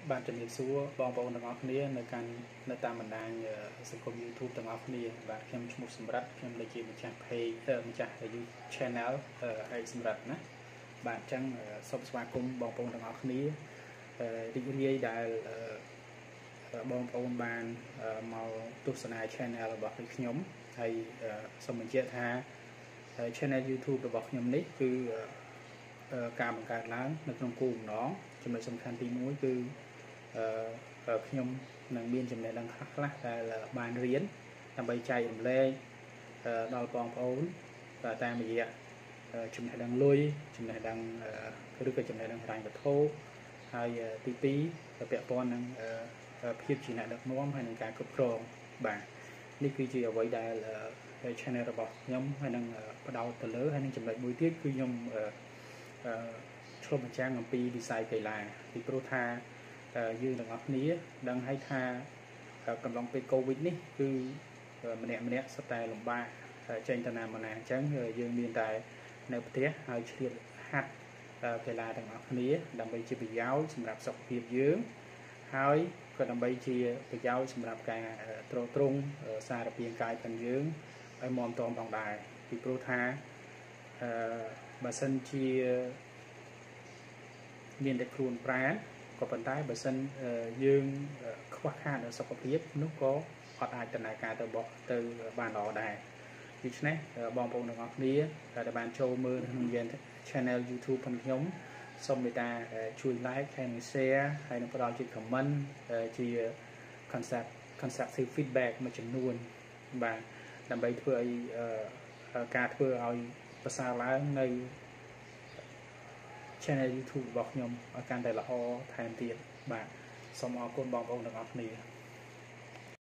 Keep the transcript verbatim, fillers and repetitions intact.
bạn chuẩn bị số bong bóng đồng óc niaในการในตามบรรดาสังคม YouTube đồng óc nia បាទខ្ញុំឈ្មោះសម្រាប់ខ្ញុំលេខជាម្ចាស់ page ម្ចាស់ YouTube channel ហើយសម្រាប់ណាបាទអញ្ចឹងសូមស្វាគមន៍បងប្អូនទាំងអស់គ្នារីករាយដែលបងប្អូនបានមកទស្សនា channel របស់ខ្ញុំហើយសូមបញ្ជាក់ថា channel YouTube របស់ខ្ញុំនេះគឺការបង្កើតឡើងនៅក្នុងគោលបំណងចំណុចសំខាន់ទីមួយគឺខ្ញុំនឹងមានចំណេះដឹងខ្លះៗដែលបានរៀនដើម្បីចែករំលែកដល់បងប្អូនតាមរយៈចំណេះដឹងលុយចំណេះដឹងឬក៏ចំណេះដឹងហិរញ្ញវត្ថុហើយទីពីរពាក់ព័ន្ធនឹងភាពជាអ្នកដឹកនាំហើយនឹងការគ្រប់គ្រងបាទនេះគឺជាអ្វីដែល channel របស់ខ្ញុំហើយនឹងបដោតទៅលើហើយនឹងចំណុចមួយទៀតគឺខ្ញុំឆ្លុះបញ្ចាំងអំពីវិស័យកីឡាពីព្រោះថាយើងទាំងអស់គ្នាដឹងហើយថាកំឡុងពេល COVID នេះគឺម្នាក់ម្នាក់សុទ្ធតែលំបាកចេញទៅណាមកណាអញ្ចឹងយើងមានតែនៅផ្ទះហើយឆ្លៀតហាត់កីឡាទាំងអស់គ្នាដើម្បីជាប្រយោជន៍សម្រាប់សុខភាពយើងហើយក៏ដើម្បីជាប្រយោជន៍សម្រាប់ការទ្រទ្រង់សារពាង្គកាយរបស់យើងឲ្យមាំទាំផងដែរពីព្រោះថាអឺបើសិនជាមានតែខ្លួនប្រាណក៏ប៉ុន្តែបើសិនយើងខ្វះខាតសុខភាពនោះក៏អត់អាចដំណើរការទៅបកទៅបានល្អដែរដូច្នេះបងប្អូនទាំងអស់គ្នាដែលបានចូលមើលក្នុង channel YouTube របស់ខ្ញុំសូមមេត្តាជួយ like ហើយនិង share ហើយនិងផ្ដល់ជា comment ជា concept constructive feedback មួយចំនួនបាទដើម្បីធ្វើឲ្យការធ្វើឲ្យប្រសើរឡើងនៅ channel YouTube របស់ខ្ញុំឲ្យកាន់តែល្អថែមទៀតបាទសូមអរគុណបងប្អូនទាំងអស់គ្នា